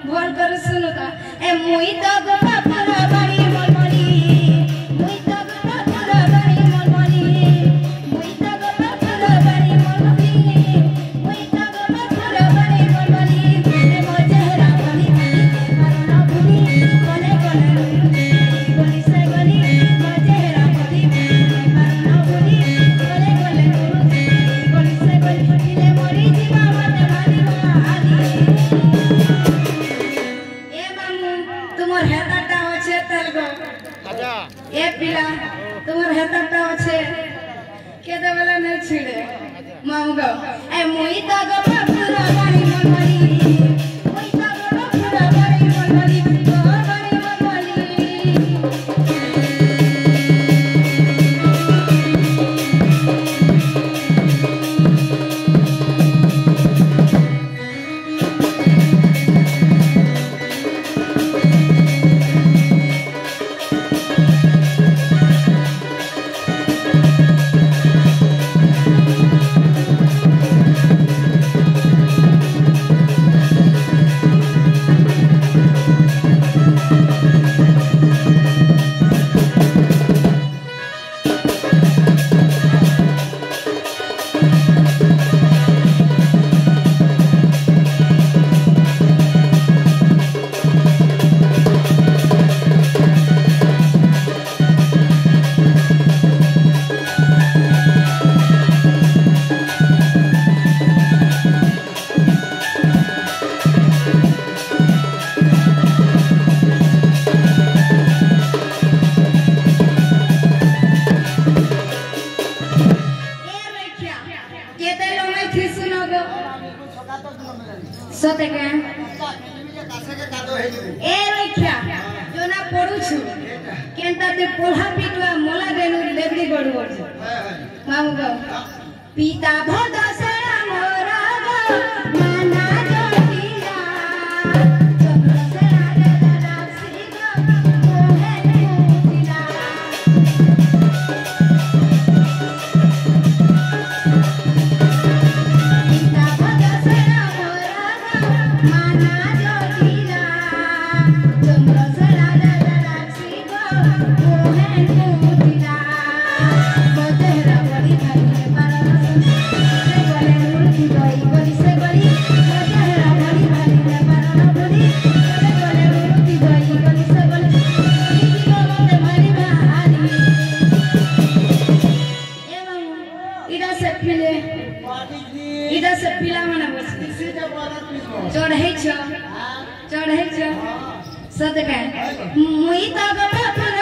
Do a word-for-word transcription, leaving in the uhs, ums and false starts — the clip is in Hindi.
भल कर सुनो ता ए मुई तो गोपालपुरा बाड़ी मलमली मुई तो गोपालपुरा बाड़ी मलमली मुई तो गोपालपुरा बाड़ी मलमली मुई तो गोपालपुरा बाड़ी मलमली ए मो चेहरा बनी मारना भूली कोने कोने गली से गली मो चेहरा बनी मारना भूली कोने कोने गली से गली फटिले मरी जीवा मते मारी मारी तुम्हार हेताटा होछे तेलगो अच्छा ए पिला तुम्हार हेताटा होछे के देवला ने छिड़े मामगो ए मुई तो गोपालपुरा बाड़ी मलमली मुई तो गोपालपुरा बाड़ी मलमली गो बाड़ी मलमली सते के ए रखिया जो ना पढु छु केनता ते पोल्हा पिटवा मोला देनु लेबडी गडु मामु गो पिता भद सेरा मोरा गो माना जोटिया चक्र सेरा रे राक्षी गो मोहे मुतिला पिता भद सेरा मोरा गो माना जोटिया चक्र सेरा रे राक्षी गो मोहे मुतिला बतेरा बड़ी भाई चढ़े छ चढ़े छ सदका मुई तो गोपालपुरा